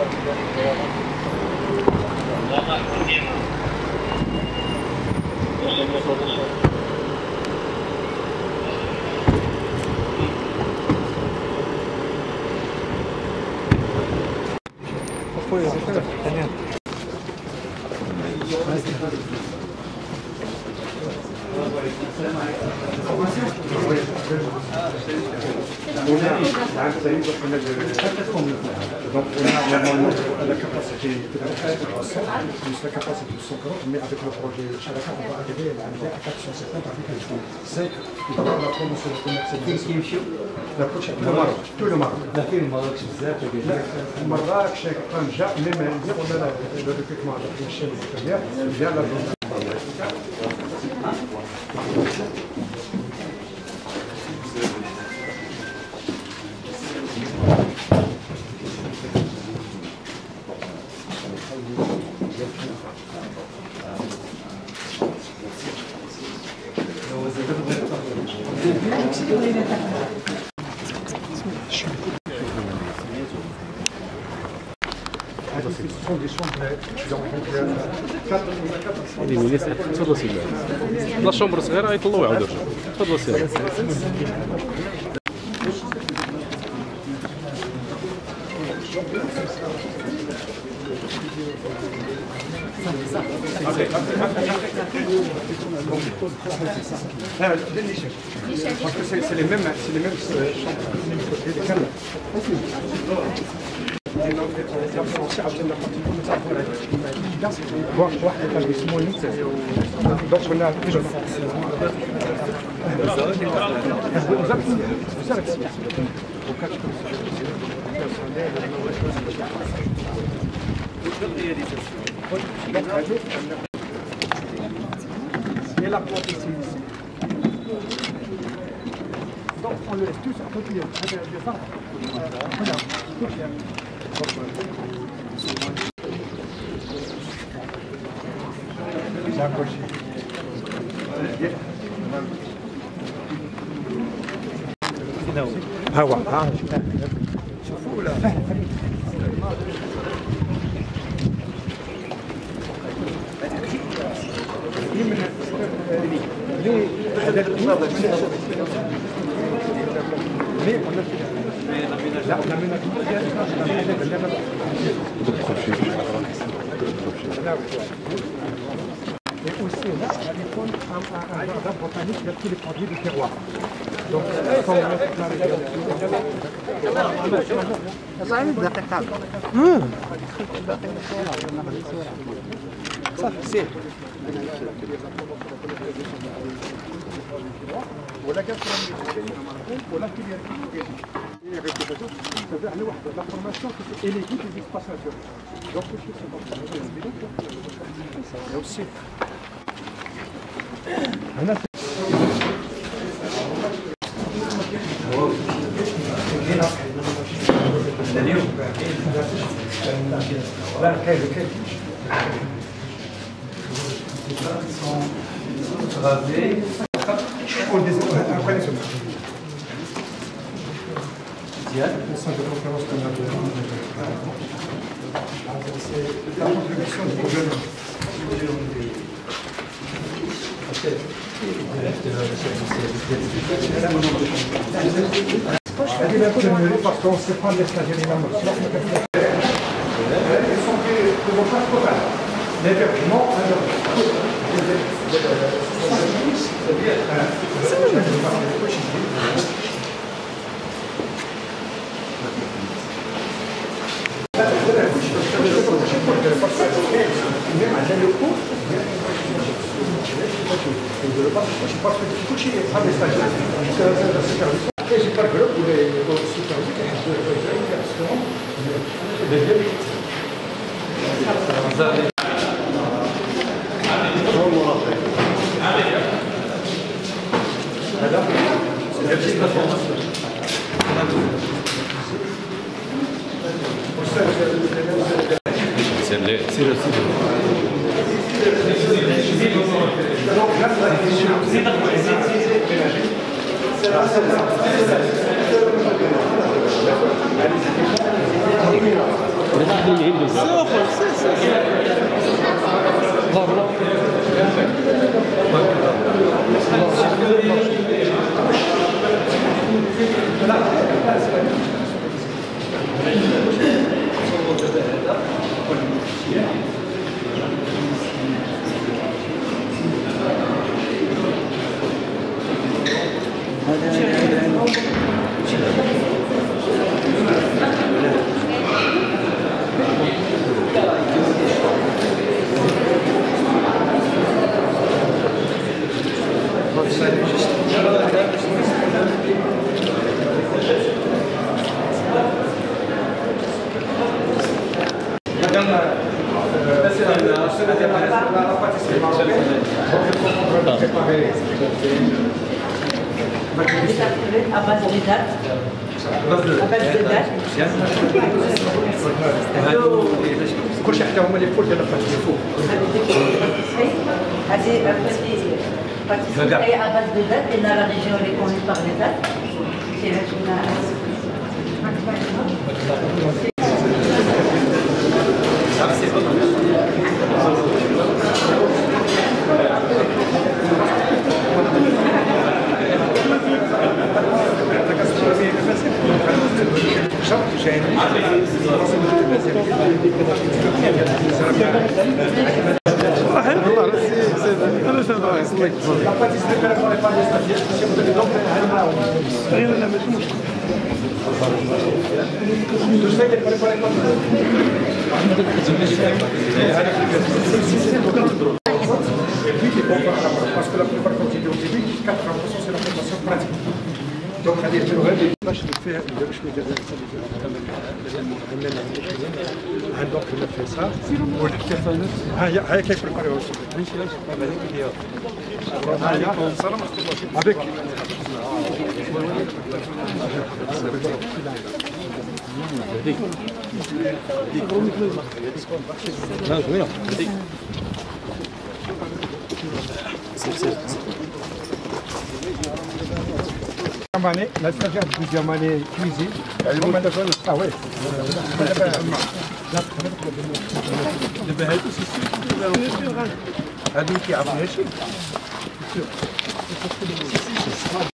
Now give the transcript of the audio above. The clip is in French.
Donc on a normalement la capacité de 300 plus la capacité de 140, mais avec le projet Sharaka, on va arriver à 450 avec le fonds. C'est la promotion de commercialisation. Le Maroc, tout le Maroc. Maroc, Tanja, même on a le recrutement avec une chaîne vétérinaire, via la zone. Ce sont des chambres تفضل سي لا شومبر صغيره يطلعوا يعاودوا تفضل سي parce que c'est les mêmes chambres. واحد établissement donc on a donc on le laisse tous à côté des arbres. Voilà. هوا شوفوا لا Et aussi là, un jardin botanique de tous les produits du terroir. Donc, quand on met ça, c'est ولا ولا la formation et les guides des espaces naturels. Donc, il y a aussi. C'est la contribution du gouvernement. Parce qu'on ne sait pas l'escalier les mamans. Ils sont de vos pas total. L'hébergement, alors. Obrigado. À base de dates. À base de dates. كل شيء حتى هما لي فول ديال الباتيسري فوق. هذه pâtisserie à base de dates et dans la région elle est connue par les dates. C'est la parce que la plupart quand ils ont dit 80% c'est la formation pratique. Donc غادي يعملوا هذه باش فيها يديروا شويه ديال عندهم كما فيها والكفانات ها هي كيبريباريوها ها هي avec année, la stagiaire de deuxième année cuisine. Ah ouais. هذه كيعرفوها شي